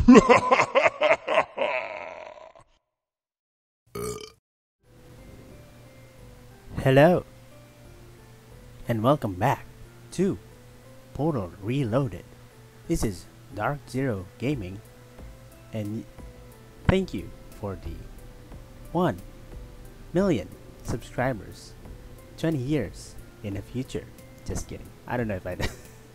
Hello, and welcome back to Portal Reloaded. This is Dark Zero Gaming, and thank you for the 1 million subscribers 20 years in the future. Just kidding. I don't know if I'd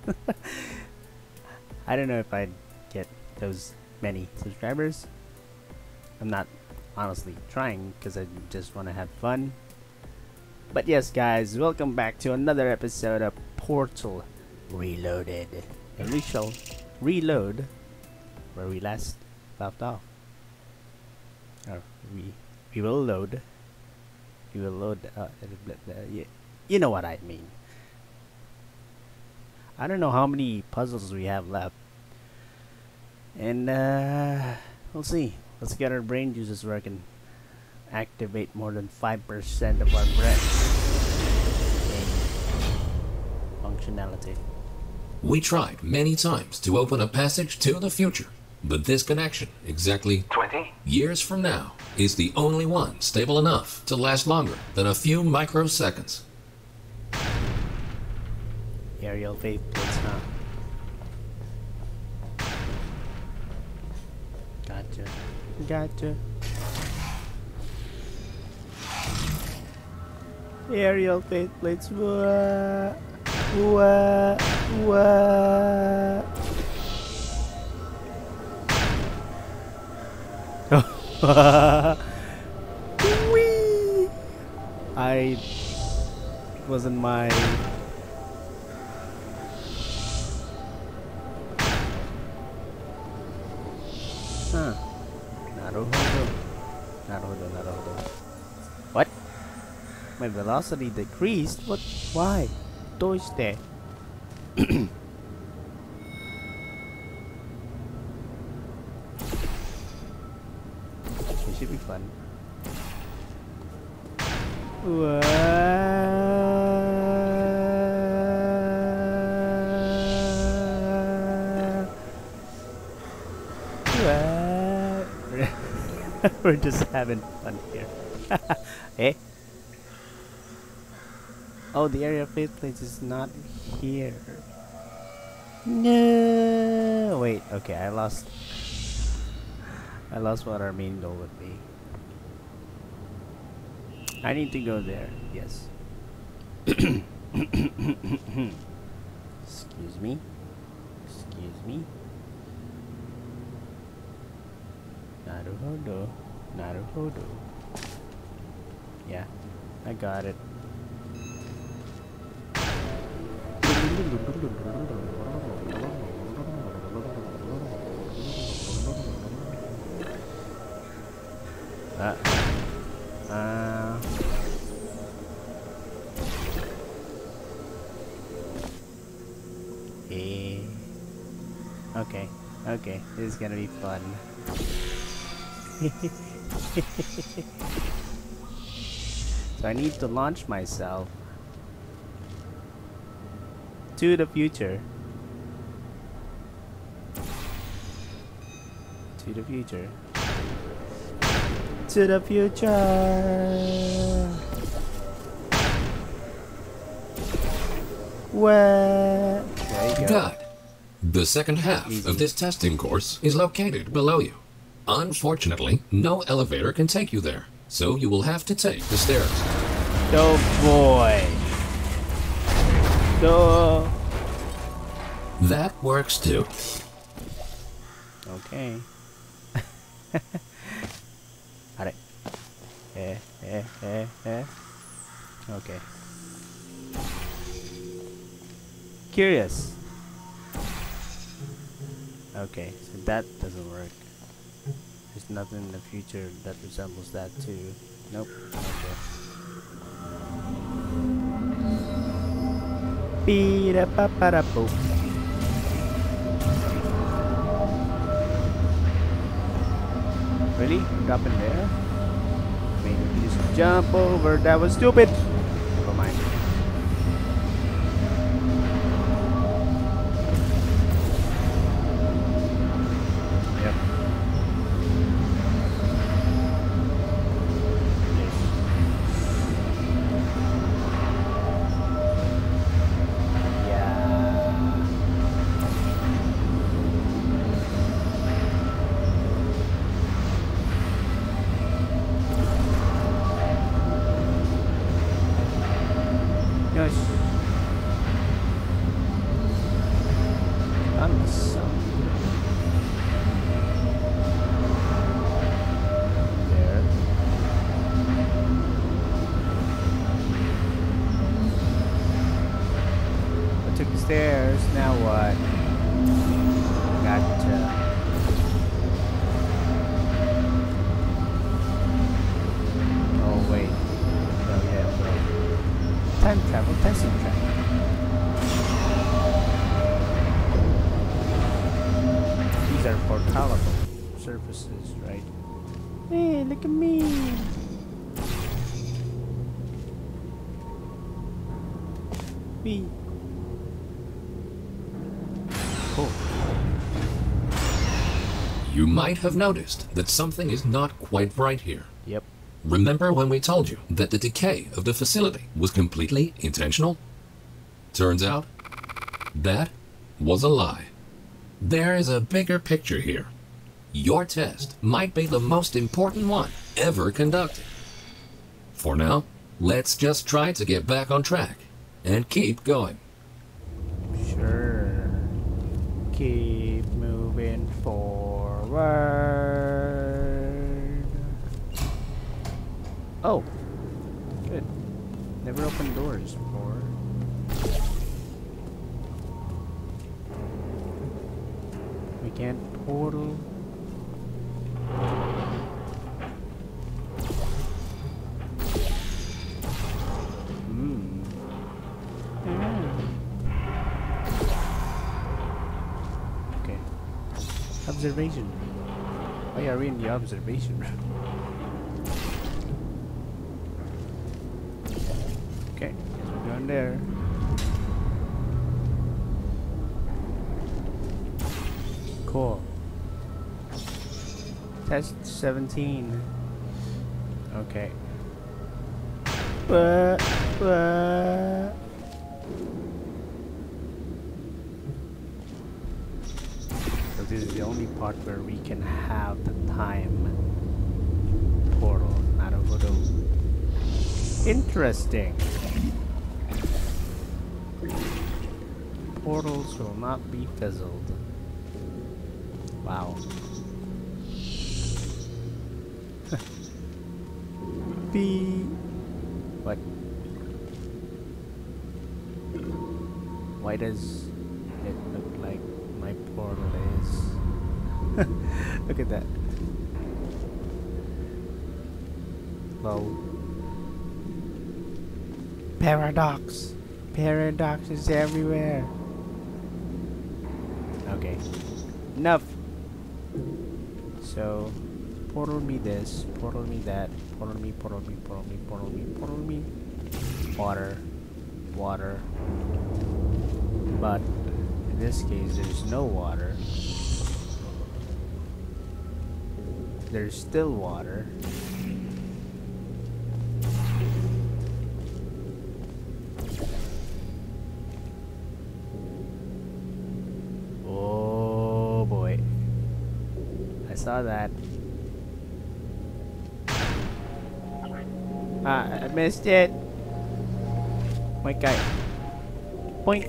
I don't know if I'd get those many subscribers. I'm not honestly trying because I just want to have fun. But yes, guys, welcome back to another episode of Portal Reloaded, and we shall reload where we last left off. Or we will load. We will load. You know what I mean. I don't know how many puzzles we have left, and we'll see. Let's get our brain juices working. Activate more than 5% of our brain functionality. We tried many times to open a passage to the future, but this connection, exactly 20 years from now, is the only one stable enough to last longer than a few microseconds. Aerial faith plates, huh? Gotcha. Aerial faith plates. What? Whee! Wasn't my. Huh. Naruhodo. What? My velocity decreased? What? Why? Doiste. It should be fun. We're just having fun here. Eh? Oh, the area of faith place is not here. No. Wait. Okay, I lost what our main goal would be. I need to go there. Yes. Excuse me. Naruhodo. Yeah, I got it. Okay, this is gonna be fun. So I need to launch myself to the future. Where? There you go. God. The second half of this testing course is located below you. Unfortunately, no elevator can take you there, so you will have to take the stairs. Oh boy. Duh. That works too. Okay. Alright. Okay. Curious. Okay, so that doesn't work. There's nothing in the future that resembles that too. Nope. Okay. Beep-a-pa-pa-da-boop. Really? Drop in there? Maybe we just jump over. That was stupid. Never mind. Yep. took the stairs. Now what? Gotcha. Oh wait. Oh yeah, bro. Time travel, testing track. These are portable surfaces, right? Hey, look at me! Me. Cool. You might have noticed that something is not quite right here. Yep. Remember when we told you that the decay of the facility was completely intentional? Turns out, that was a lie. There is a bigger picture here. Your test might be the most important one ever conducted. For now, let's just try to get back on track and keep going. Sure. Keep moving forward. Oh, good. Never opened doors before. We can't portal. Okay. Observation. Why are we in the observation room? Okay, guess we're going there. Cool. Test 17. Okay. So this is the only part where we can have the time portal, not a photo. Interesting. Portals will not be fizzled. Wow. What? Why does it look like my portal is? Look at that. Well, paradox. Paradox is everywhere. Okay. Enough. So, portal me this, portal me that, portal me, portal me, portal me, portal me, portal me. Water. Water. But, in this case, there's no water. There's still water. Oh boy. I saw that. I missed it. Point guy. Point.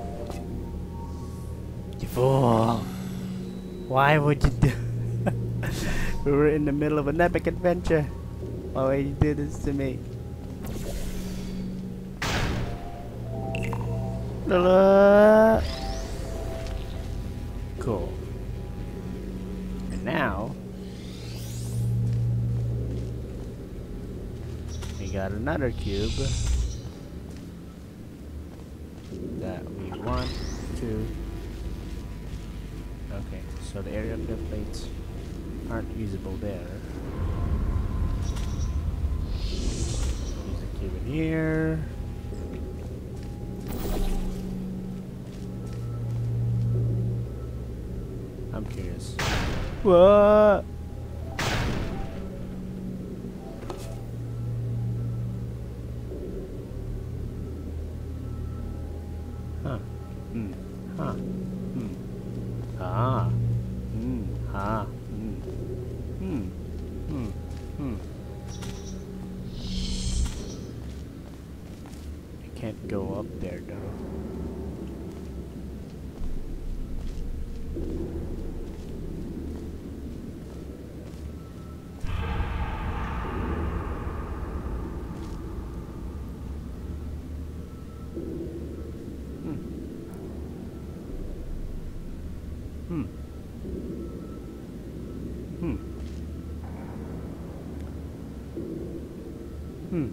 You fool. Why would you do? We were in the middle of an epic adventure. Why would you do this to me? Cool. And now we got another cube that we want to. Okay, so the area of the plates aren't usable there. Use the cube in here. I'm curious. What? Huh. Hmm. Huh. Hmm. Ah. Hmm. Ah. Hmm. Hmm. Hmm. Hmm. I can't go up there though. Hmm. Hmm. Hmm.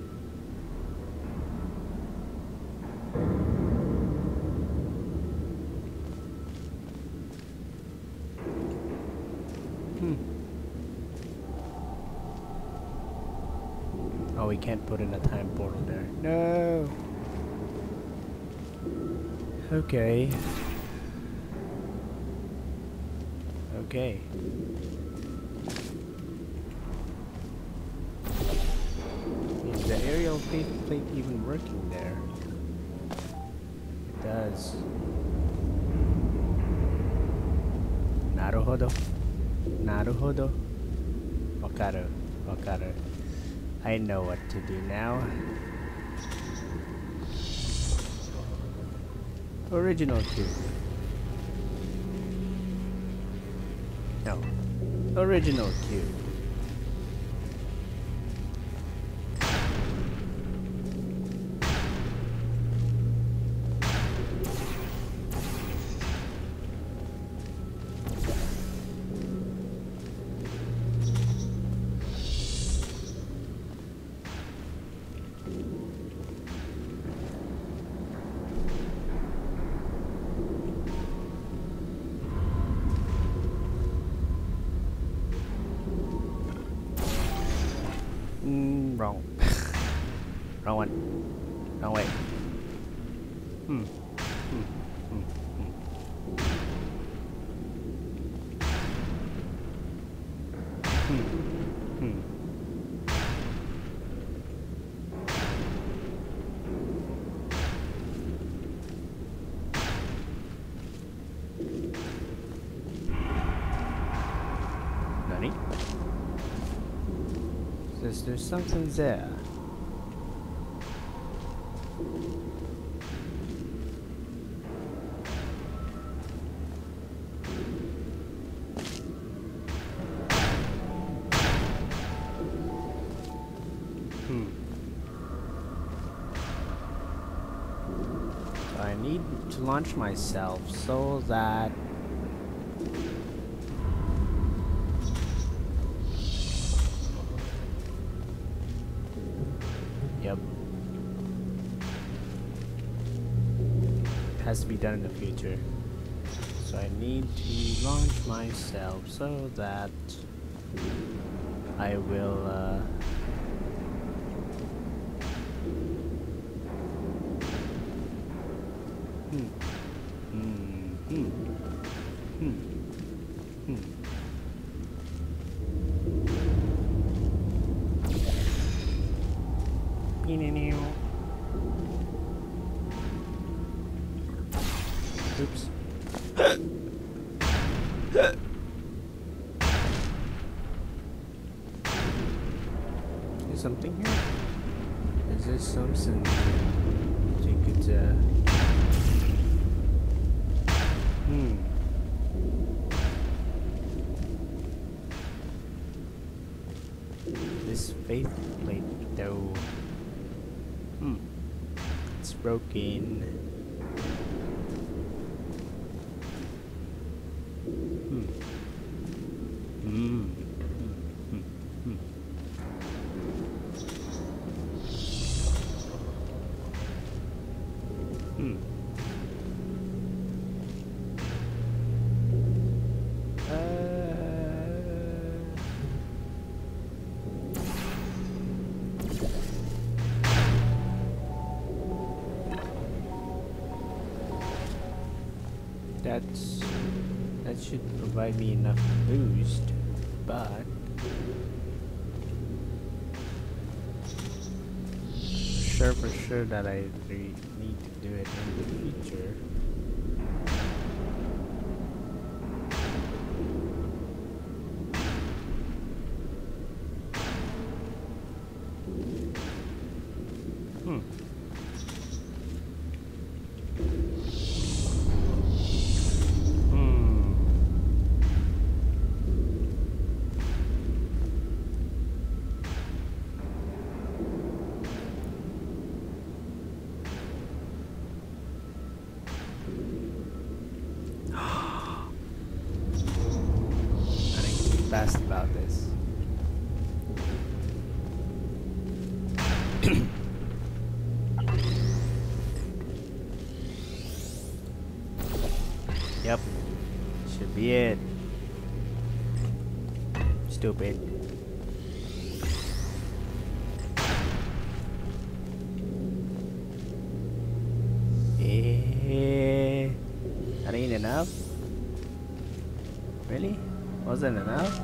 Hmm. Oh, we can't put in a time portal there. No. Okay. Okay. Is the aerial plate even working there? It does. Naruhodo. Naruhodo. Wakaru. Wakaru. I know what to do now. Original cube. No. Original cube. Wrong. Wrong one. Wrong way. Hmm. Hmm. Hmm. Hmm. Hmm. Hmm. Nani? Says there's something there. I need to launch myself so that yep, it has to be done in the future. So I need to launch myself so that I will oops. Is something here? Is there something you could this faith plate though. It's broken. That should provide me enough boost, but for sure that I need to do it in the future. Yep. Should be it. Stupid. That ain't enough? Really? Wasn't enough?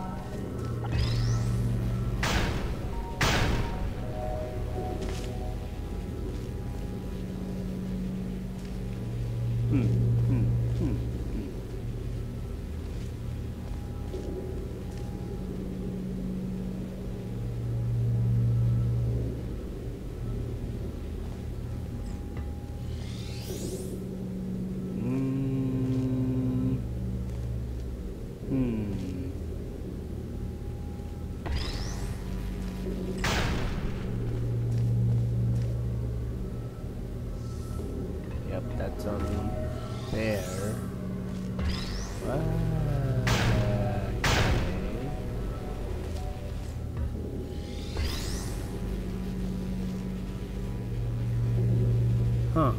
Yep, that's only there. Huh.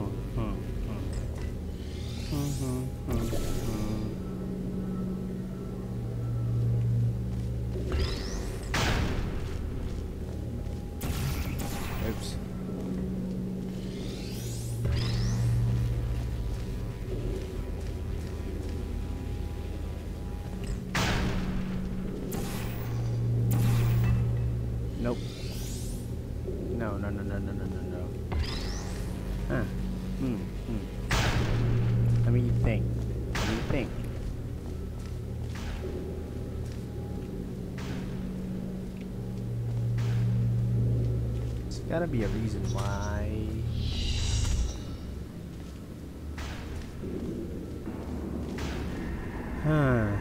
Oops. Nope. No. Huh. Let me think. There's gotta be a reason why. Huh.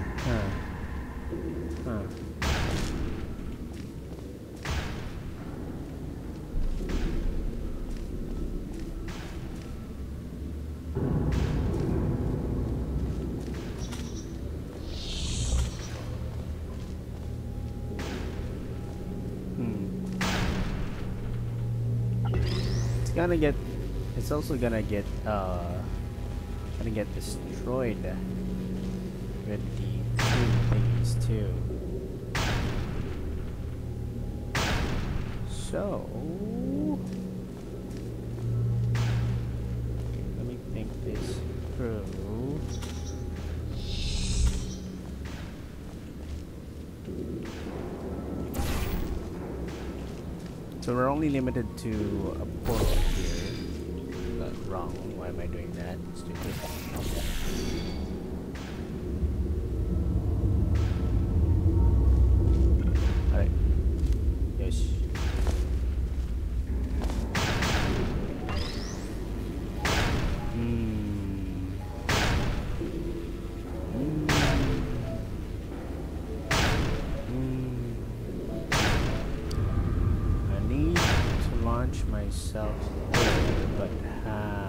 It's also gonna get destroyed with the two thingies too. So let me think this through. So we're only limited to a portal here. Wrong. Why am I doing that? Stupid. Alright. Yes. I need to launch myself there, but how?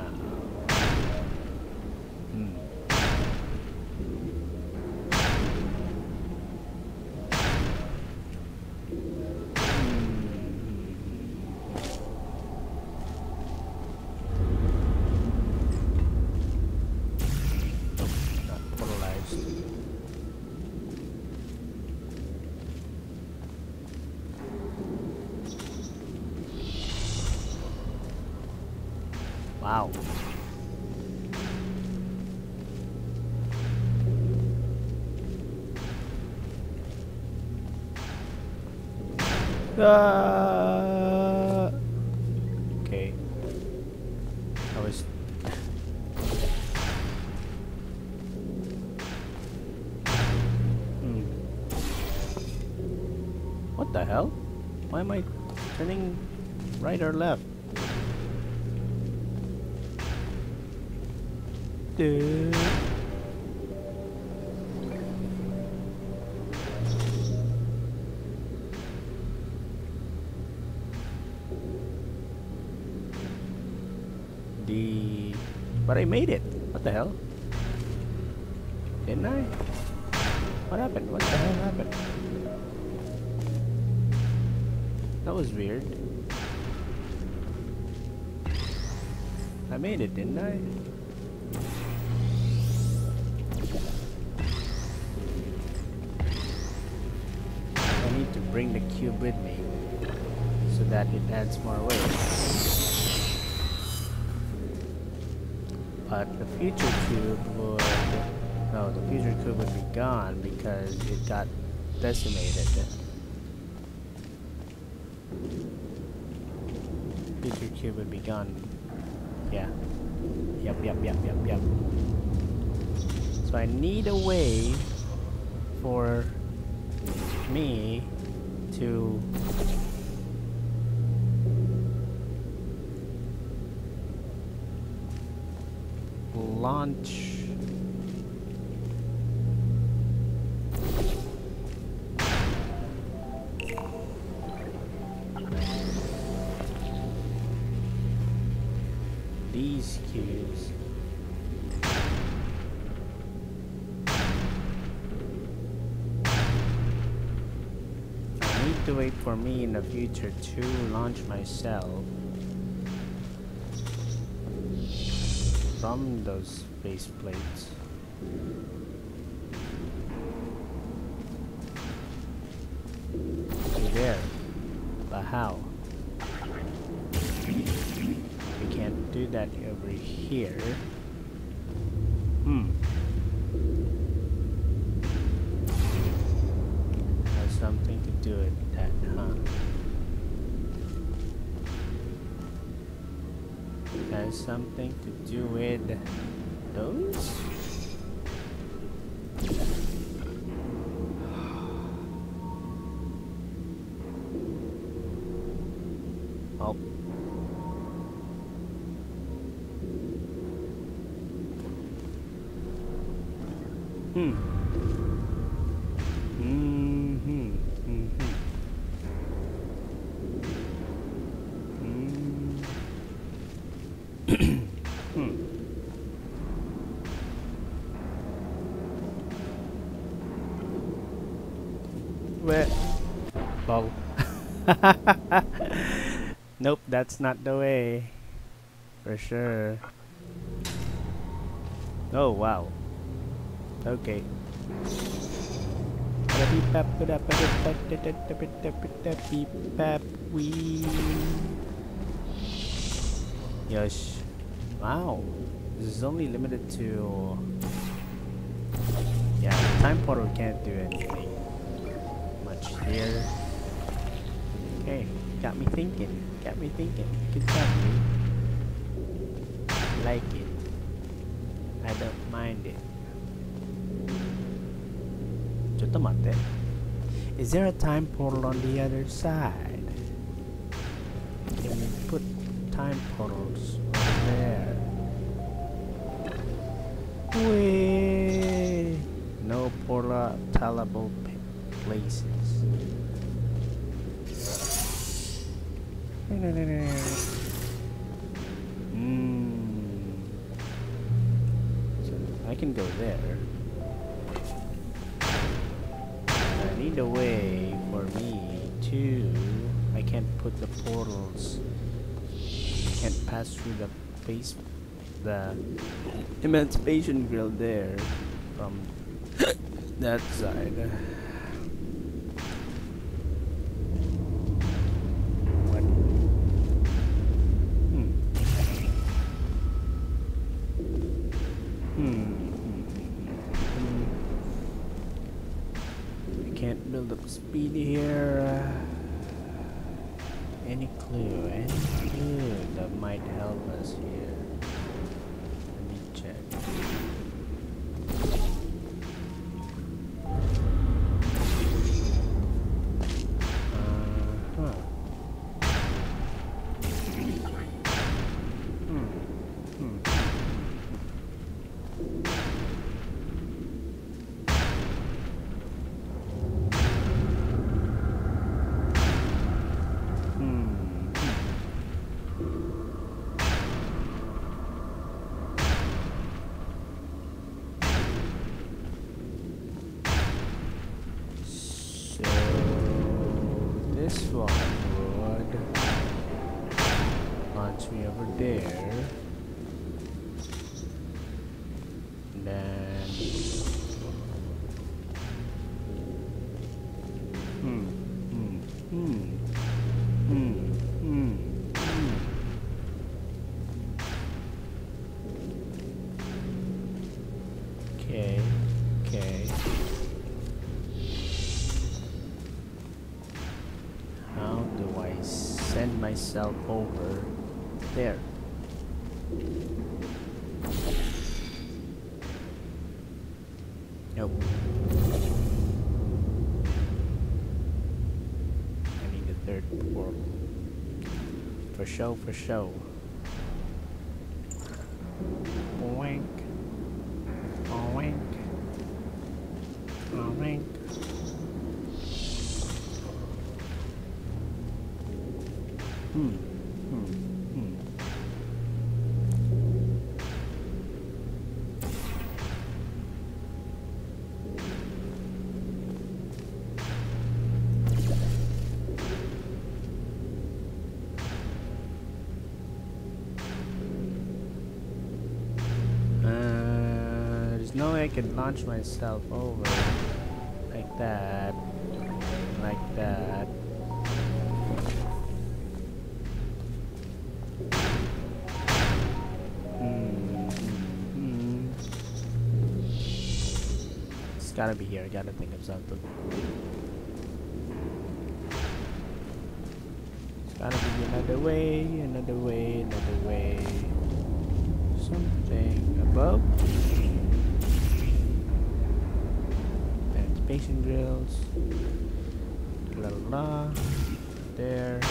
Wow. Okay. I was What the hell? Why am I turning right or left? Dude. But I made it. What the hell? Didn't I? What happened? What the hell happened? That was weird. I made it, didn't I? I need to bring the cube with me so that it adds more weight. But the future cube would... No, the future cube would be gone because it got decimated. Future cube would be gone. Yeah. Yep. So I need a way for me to launch these cubes. I need to wait for me in the future to launch myself from those base plates. To there. But how? We can't do that over here. Has something to do with that, huh? Has something to do with those? Oh. Where? Ball. Nope, that's not the way. For sure. Oh wow. Okay. Yosh. Wow. This is only limited to... Yeah, the time portal can't do anything much here. Okay, got me thinking. Good job, dude. Like it. I don't mind it. Chotomate. Is there a time portal on the other side? Can we put time portals over there? Wait. No portable places. So I can go there. I need a way for me to... I can't put the portals... I can't pass through the base... the emancipation grill there from that side. What? I can't build up speed here. Any clue that might help us here? Let me check. This one would launch me over there. And then myself over there. Nope. I need a third portal. For show, for show. Oink. Oink. Oink. There's no way I can launch myself over like that, like that. It's gotta be here. I gotta think of something. It's gotta be another way, another way, another way. Something above. Ventilation drills. La la. There.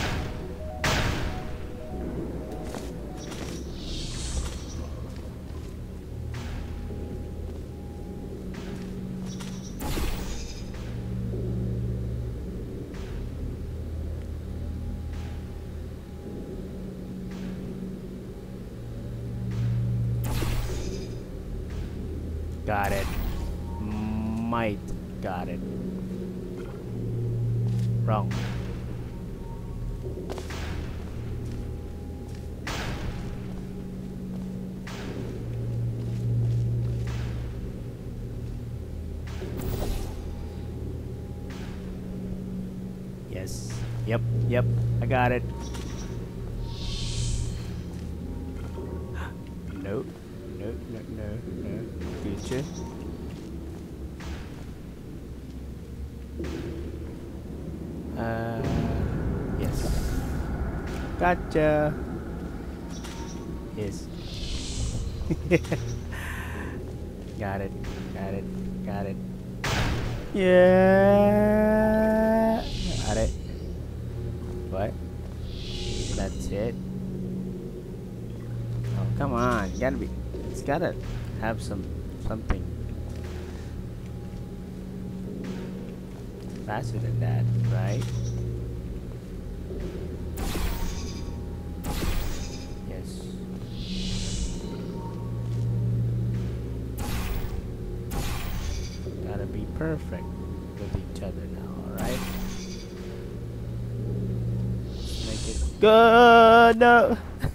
Got it. Might got it. Wrong. Yes. Yep. Yep. I got it. Nope. No, no, no, no. Future. Yes. Gotcha. Yes. Got it. Got it. Got it. Yeah. Got it. What? That's it. Oh, come on. You gotta be. It's gotta have something faster than that, right? Yes. Gotta be perfect with each other now, alright? Make it good. No.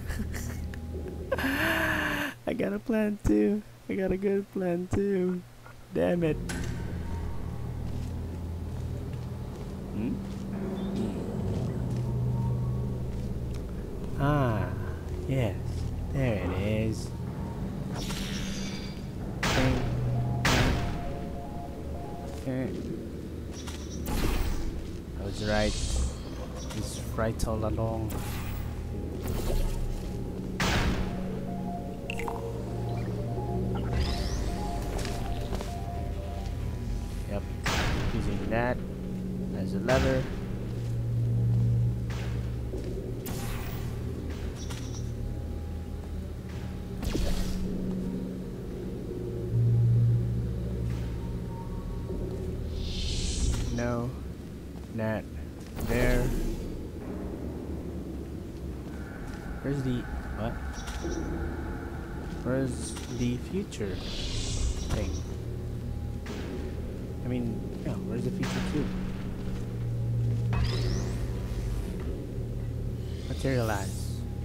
I got a plan too. I got a good plan too. Damn it. Ah, yes. There it is. Okay. I was right. He's right all along. Yep. Using that as a lever. No, not there. Where's the what? Where's the future thing? I mean, yeah, where's the future cube? Materialize.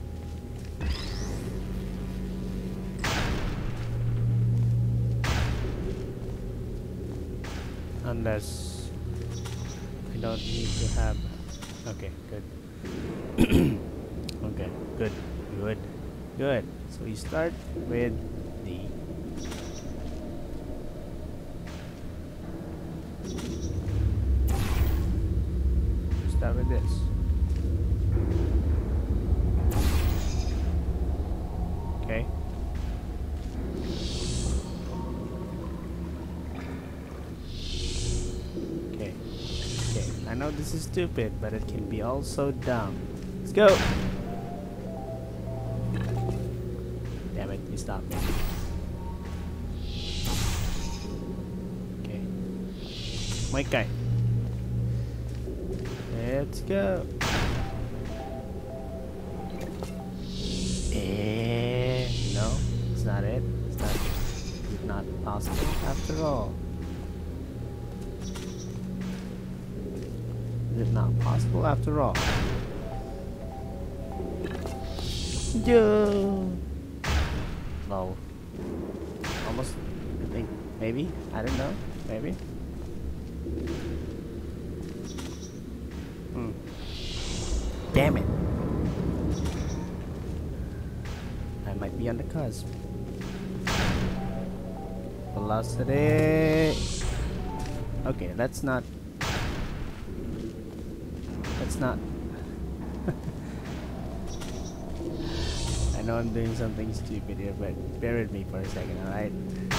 Unless I don't need to have. Okay, good. Okay, good, good, good. So we start with the start with this. know this is stupid, but it can be also dumb. Let's go! Damn it, you stopped me. Okay. White guy. Let's go. No, it's not it. It's not possible after all. Is it not possible after all? Yo. No. Almost. I think maybe. I don't know. Maybe. Damn it. I might be on the cusp. Velocity. Okay, that's not. I know I'm doing something stupid here, but bear with me for a second, alright?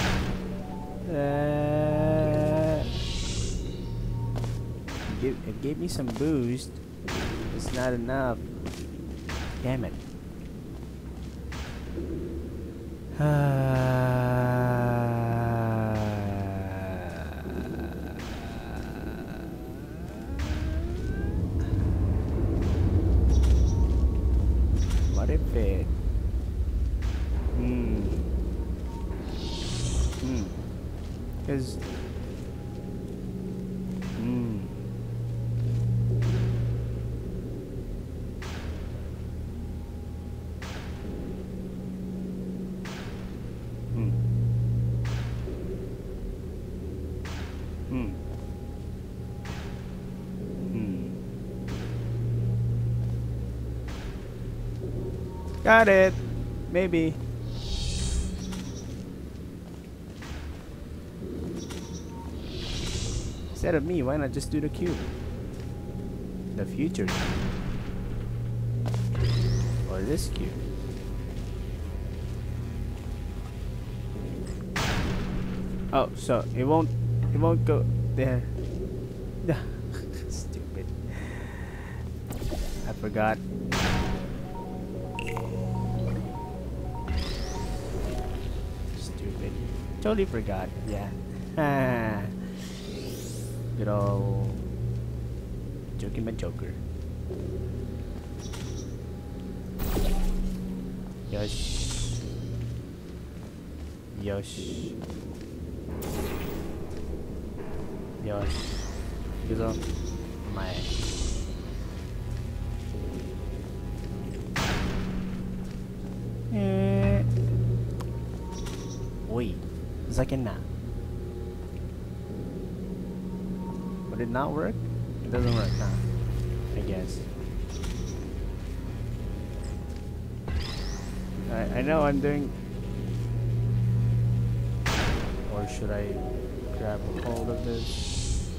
It gave me some boost. It's not enough. Damn it. What if it? Because got it. Maybe. Instead of me, why not just do the cube? The future cube. Or this cube. Oh, so it won't go there. Stupid. I forgot. Stupid. Totally forgot. Yeah. Good old joking my Joker. Yosh. Yosh. Yosh. Good old my. Wait, second na. Would it not work? It doesn't work now, I guess. I know I'm doing. Or should I grab a hold of this?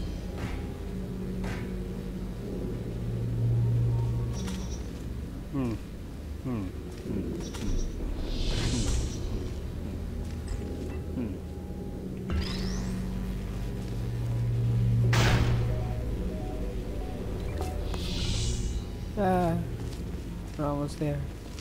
We're almost there.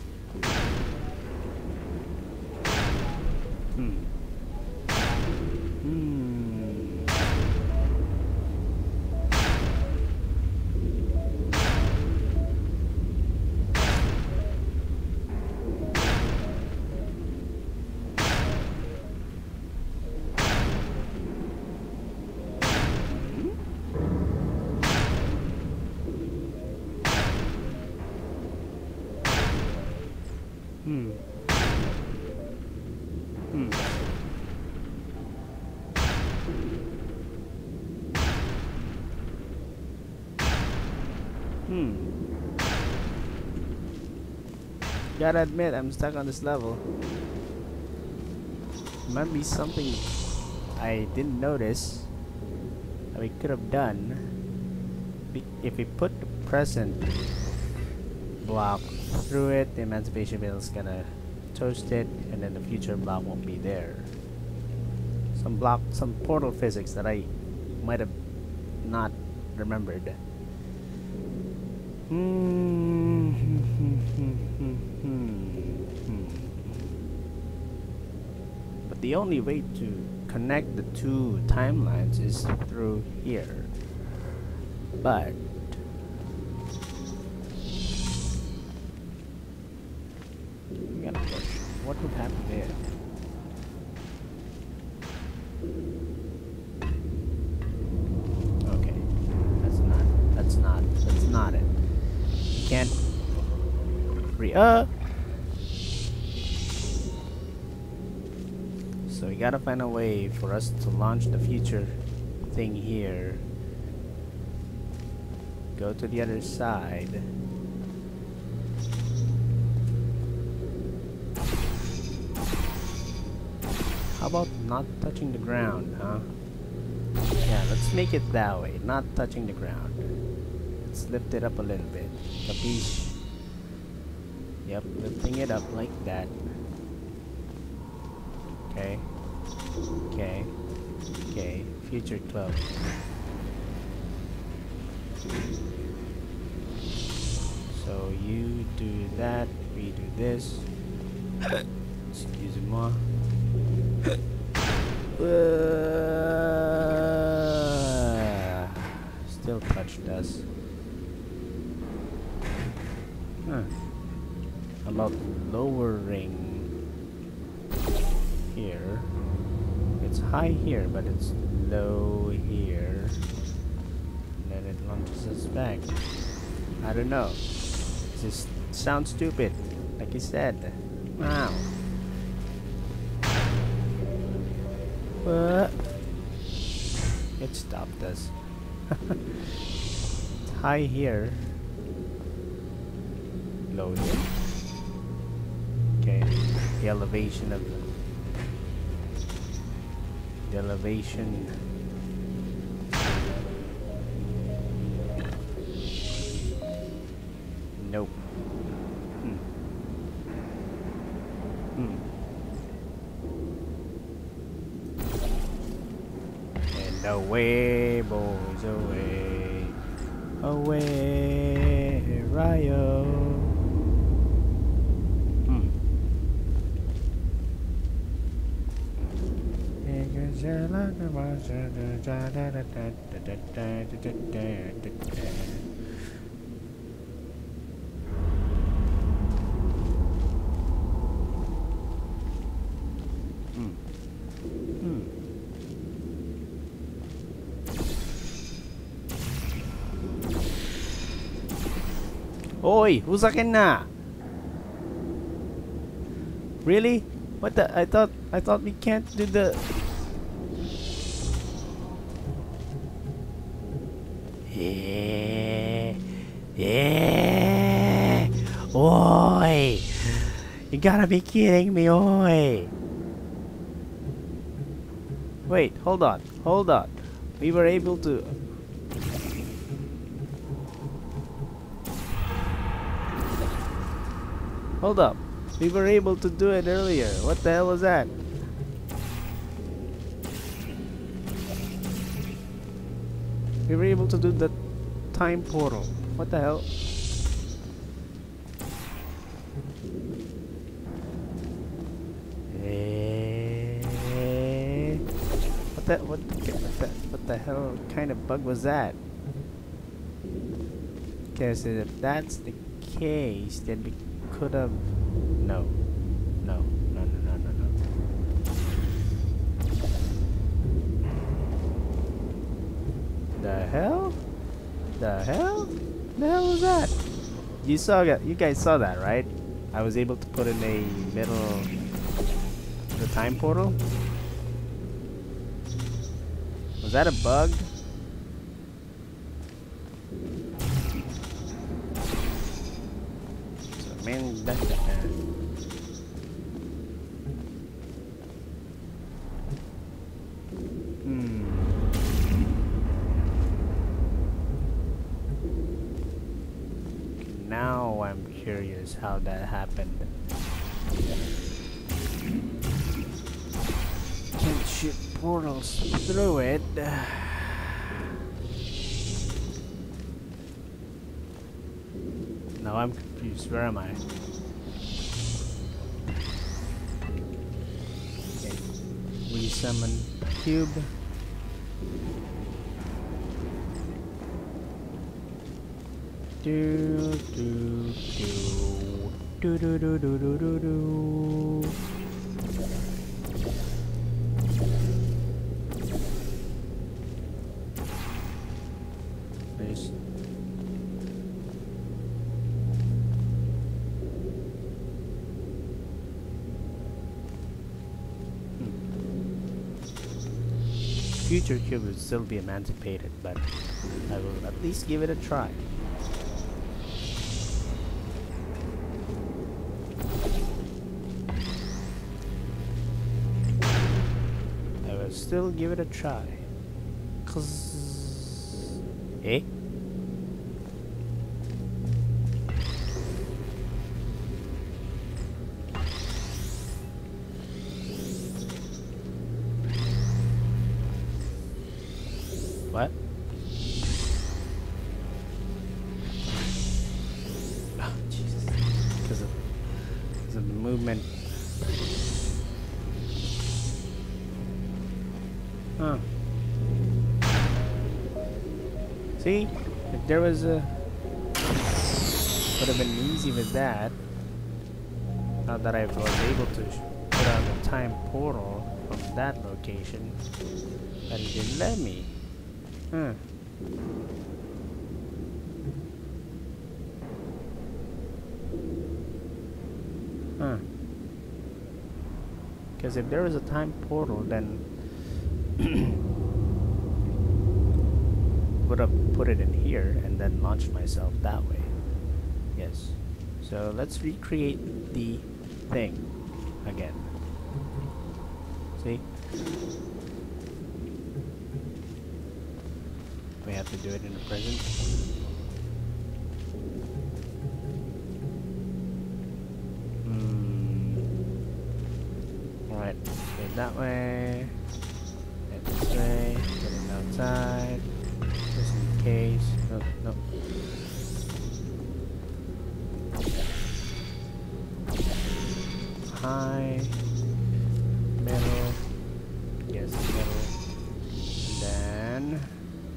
Gotta admit, I'm stuck on this level. Might be something I didn't notice that we could have done. If we put the present block through it, the emancipation bill is gonna toast it, and then the future block won't be there. Some portal physics that I might have not remembered. Hmm. But the only way to connect the two timelines is through here. But we gotta push. What would happen there? Okay, that's not it. You can't so we gotta find a way for us to launch the future thing here. Go to the other side. How about not touching the ground, huh? Yeah, let's make it that way, not touching the ground. Let's lift it up a little bit. Capiche? Yep, lifting it up like that. Okay. Okay. Okay. Future 12. So you do that, we do this. Excusez-moi. Still touched us. Huh. About lowering here. It's high here, but it's low here. And then it launches us back. I don't know. It just sounds stupid, like you said. Wow. What? It stopped us. It's high here. Low here. Okay. The elevation of the elevation. Nope. And away, boys, away. Away, Ryo. Oi, who's akin na? Really? What the? I thought we can't do the. Yeah. Yeah. Oi. You gotta be kidding me, oi. Wait, hold on. Hold on. We were able to. Hold up. We were able to do it earlier. What the hell was that? We were able to do the time portal. What the hell? What the hell kind of bug was that? Okay, so if that's the case, then we could have. No. The hell? The hell? The hell was that? You saw that? You guys saw that, right? I was able to put in a middle the time portal. Was that a bug? So, man, that's the Now I'm curious how that happened. Can't shoot portals through it. Now I'm confused. Where am I? Okay. We summon cube. Do do do do do do do do do do. Please. Future cube would still be emancipated, but I will at least give it a try. Still give it a try. Eh? What? Oh, Jesus. Because of the movement. Huh. See? If there was a... would have been easy with that. Now that I was able to put out the time portal from that location. But it didn't let me. Huh. Huh. Because if there was a time portal, then would have put it in here and then launched myself that way. Yes. So let's recreate the thing again. See? We have to do it in the present. Alright, do it that way. And this way. Put it outside. Just in case. No, no. High. Middle. Yes, middle. And then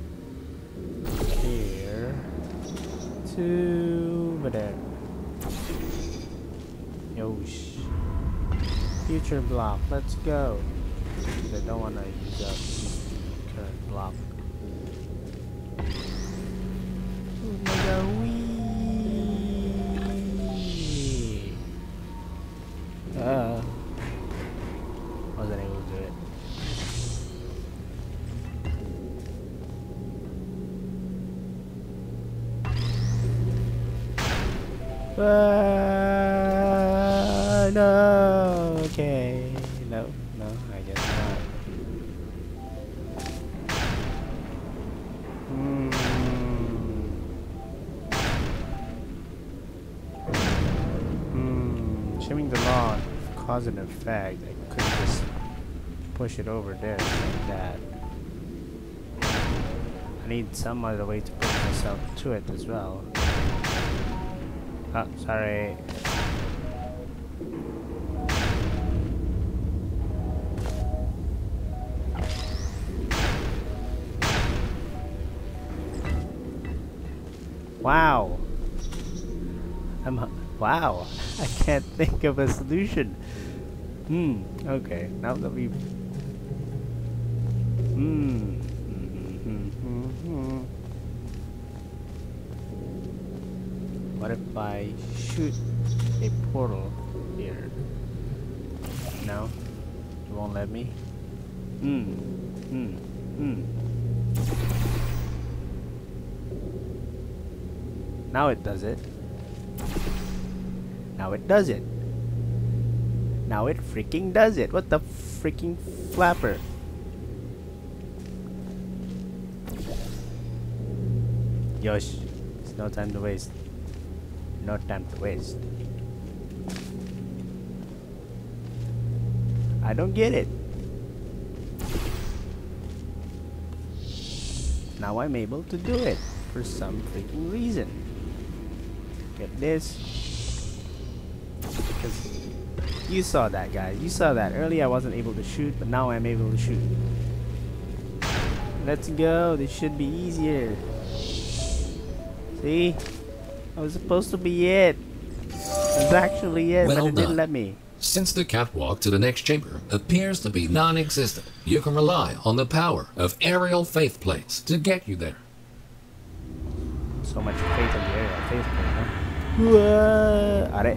here to over there. Yosh. Future block, let's go. I don't want to use up the current block. Omega wee. Wasn't able to do it. No. Okay. No, I guess not. Assuming the law of cause and effect, I could just push it over there like that. I need some other way to put myself to it as well. Oh, sorry. Wow. Wow. I can't think of a solution. Okay. Now that we've... What if I shoot a portal here? No? It won't let me? Now it does it. Now it does it. Now it freaking does it. What the freaking flapper? Yosh. It's no time to waste. No time to waste. I don't get it. Now I'm able to do it for some freaking reason. Get this. Because you saw that, guys. You saw that. Earlier I wasn't able to shoot, but now I'm able to shoot. Let's go. This should be easier. See? I was supposed to be it. It was actually it, but it didn't let me. Since the catwalk to the next chamber appears to be non-existent, you can rely on the power of aerial faith plates to get you there. So much faith in the aerial faith plate, huh? Whoa! Are.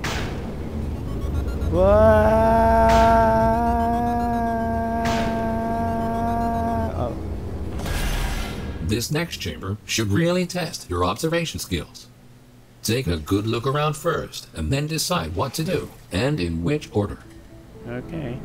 Whoa! Oh. This next chamber should really test your observation skills. Take a good look around first, and then decide what to do, and in which order. Okay.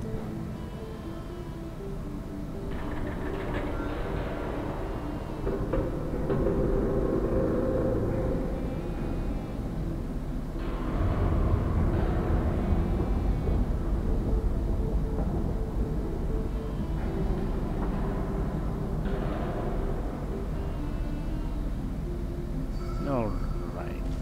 Alright.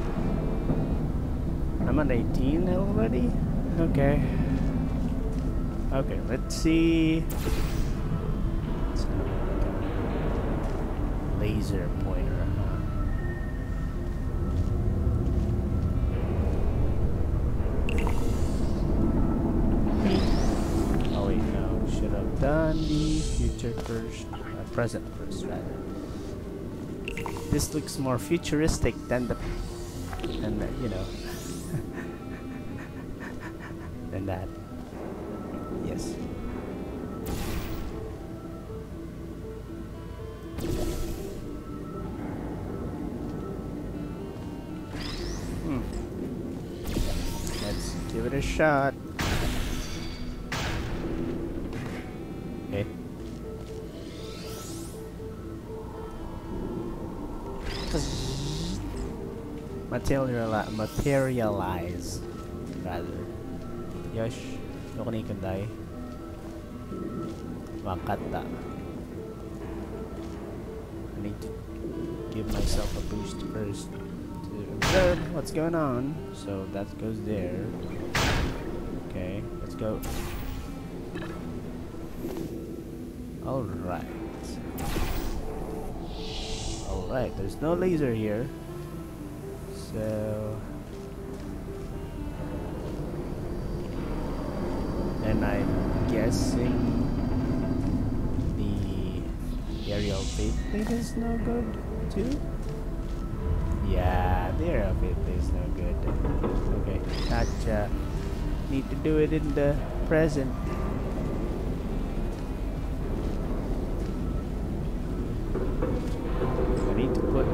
I'm at 18 already? Okay. Okay, let's see. It's not like a laser pointer, huh? Oh wait, no. Should have done the future first. Present first, rather. This looks more futuristic than the you know, than that. Yes. Let's give it a shot. Okay. Materialize, rather. Yosh, yoko ni kandai. Wakata. I need to give myself a boost first to observe what's going on. So that goes there. Okay, let's go. Alright. Alright, there's no laser here. So, and I'm guessing the aerial faith plate is no good too? Yeah, the aerial faith plate is no good. Okay, gotcha. Need to do it in the present. I need to put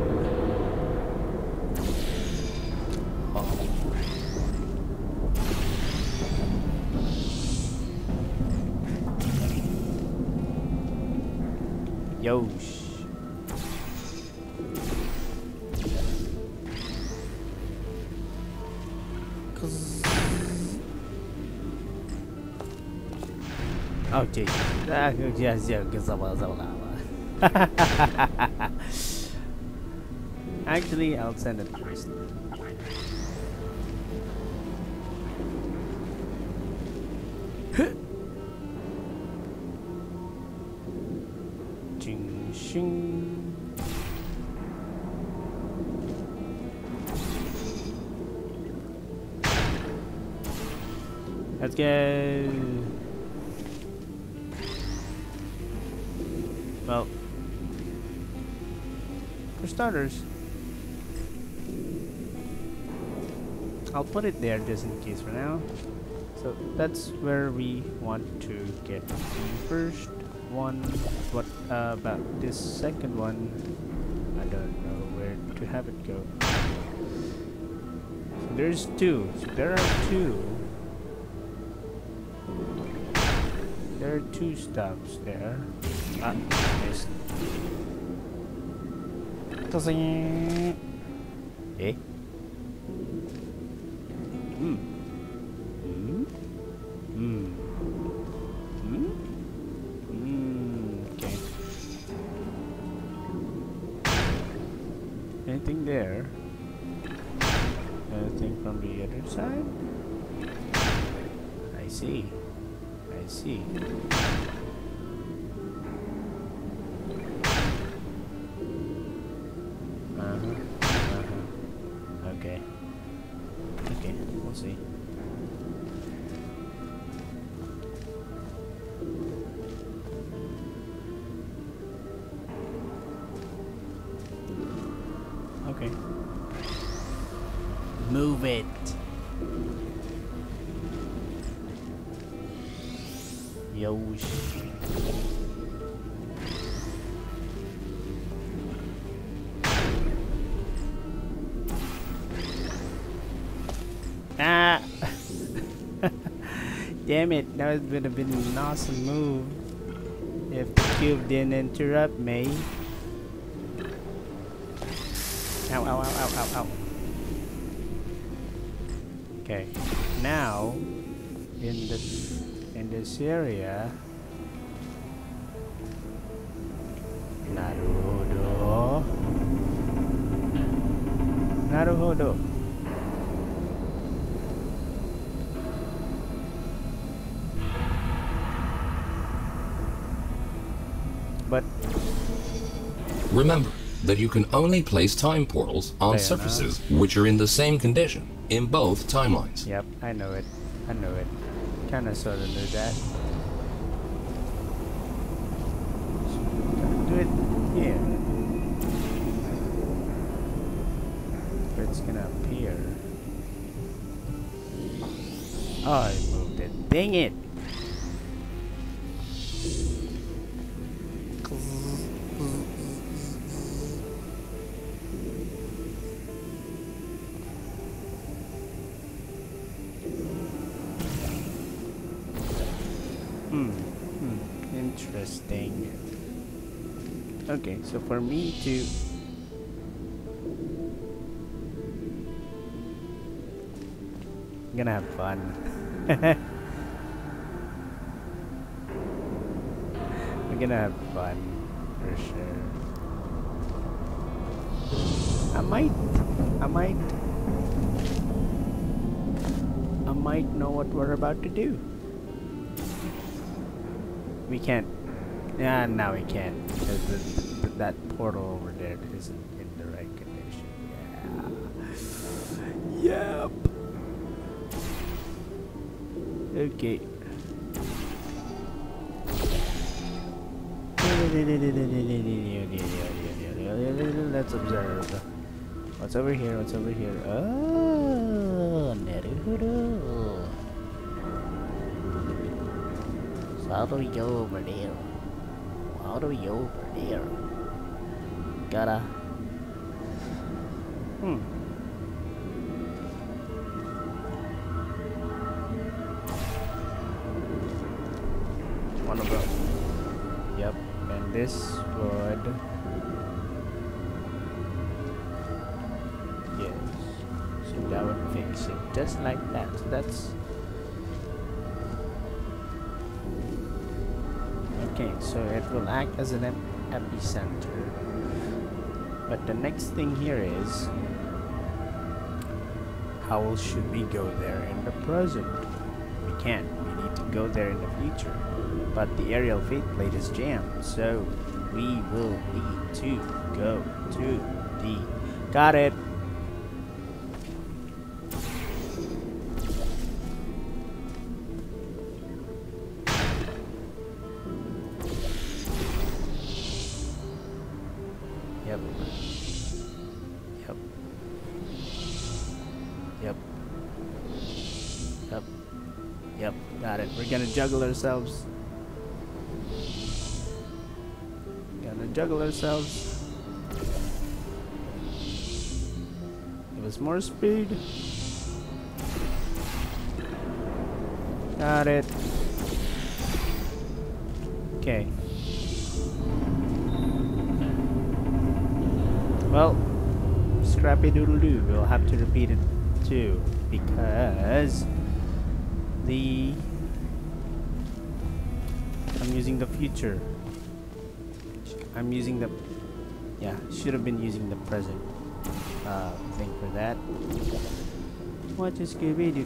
Yosh. Oh, geez. Actually, I'll send it first. Ching shing. Let's go. Well, for starters, I'll put it there just in case for now. So that's where we want to get the first one. What about this second one? I don't know where to have it go. So there's two. So there are two. There are two stops there. Ah, missed. Eh? Okay. Anything there? something from the other side? I see. I see. Okay. Okay, we'll see. Okay. Move it. Yosh. Ah! Damn it, that would have been an awesome move if the cube didn't interrupt me. Ow, ow, ow, ow, ow, ow. Okay, now in this area, Naruhodo. Naruhodo. But remember that you can only place time portals on surfaces which are in the same condition in both timelines. yep, I know it. I know it. Kinda sorta knew that. Do it here. Where it's gonna appear. Oh, I moved it. Dang it! Interesting. Okay, so for me to I'm gonna have fun. We're gonna have fun for sure. I might know what we're about to do. We can't. Yeah, now we can't. Because that portal over there isn't in the right condition. Yeah. Yep. Okay. Let's observe. What's over here? What's over here? Oh, Naruhodo. So how do we go over there? How do we go over there? Gotta. One of them. Yep. And this would. Yes. So that would fix it. Just like that. So that's. Okay, so it will act as an epicenter. But the next thing here is, how should we go there in the present? We can't. We need to go there in the future. But the aerial faceplate is jammed, so we will need to go to the... Got it! Yep. Yep. Yep. Yep. Yep. Got it. We're gonna juggle ourselves. Gonna juggle ourselves. Give us more speed. Got it. Okay. Well, scrappy doodle doo. We'll have to repeat it too, because I'm using the future. I'm using the, yeah, should have been using the present thing for that. What is Scooby-Doo?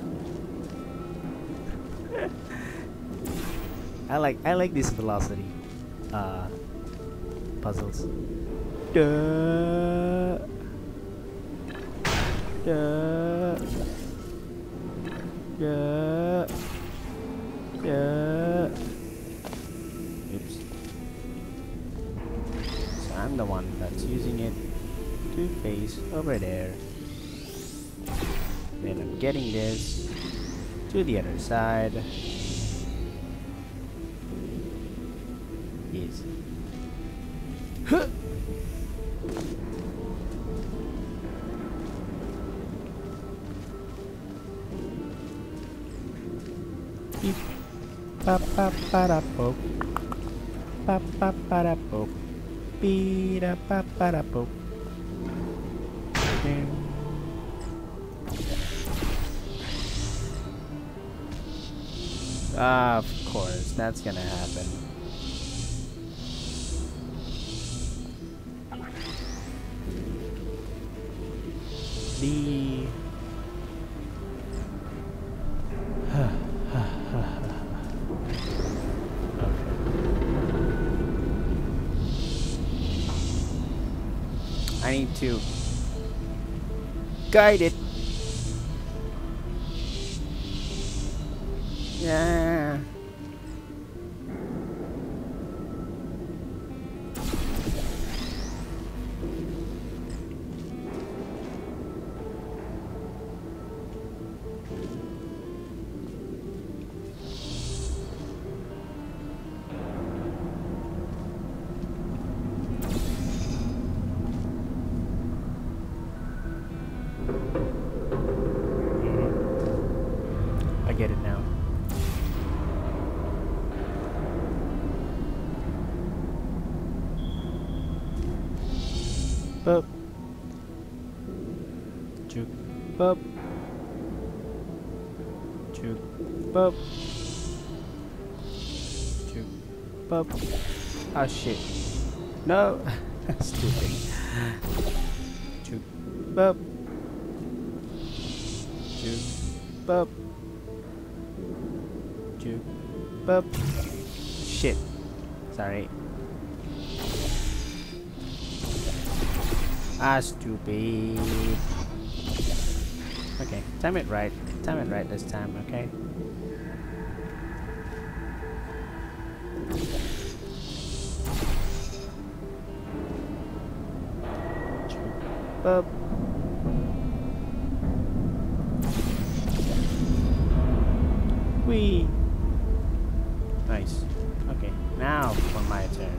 I like this velocity puzzles. Duh. Duh. Duh. Duh. Oops. So I'm the one that's using it to face over there. Then I'm getting this to the other side. Yes. Huh. Beep. Ba ba ba da bo. Ba ba ba da bo. Be da ba ba da bo. Of course, that's gonna happen. The I need to guide it. Yeah. I get it now. Boop. Juke. Boop. Juke. Boop. Juke. Boop. Oh shit. No. Stupid. Juke. Boop. Juke. Boop. Juke. Boop. Shit. Sorry. Ah, stupid. Okay, time it right. Time it right this time, okay? Boop. Whee! Nice. Okay, now for my turn.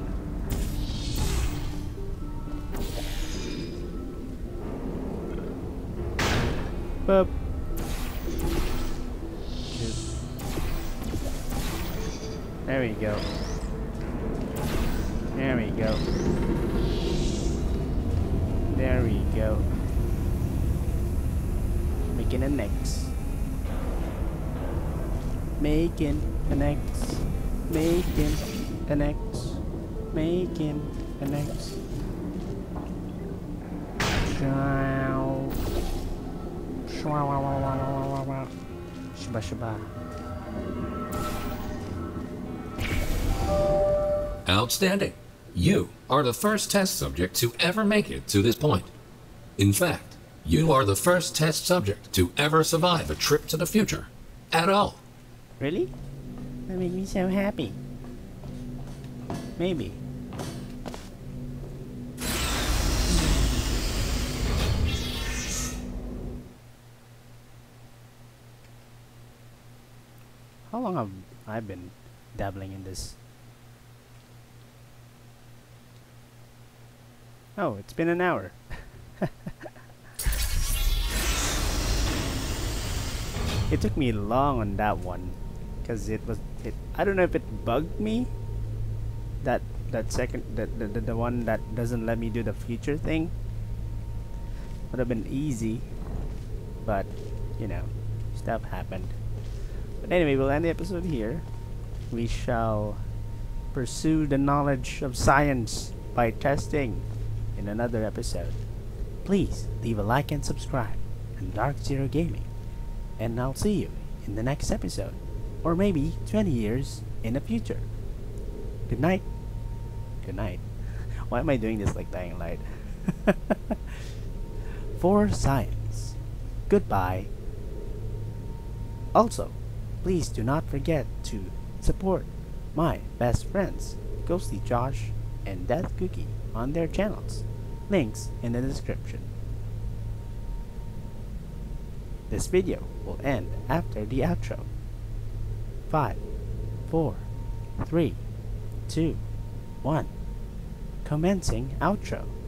Boop. There we go. There we go. There we go. Making an X. Making an X. Making an X. Making an X. Ciao. Shaba shaba. Outstanding. You are the first test subject to ever make it to this point. In fact, you are the first test subject to ever survive a trip to the future. At all. Really? That makes me so happy. Maybe. How long have I been dabbling in this? Oh, it's been an hour. It took me long on that one, because it I don't know if it bugged me. That second the one that doesn't let me do the future thing would have been easy, but you know, stuff happened. But anyway, we'll end the episode here. We shall pursue the knowledge of science by testing in another episode. Please leave a like and subscribe. And Dark Zero Gaming and I'll see you in the next episode, or maybe 20 years in the future. Good night. Good night. Why am I doing this like Dying Light? For science. Goodbye. Also, please do not forget to support my best friends, Ghostlyjosh and Death Cookie, on their channels. Links in the description. This video will end after the outro. 5, 4, 3, 2, 1. Commencing outro.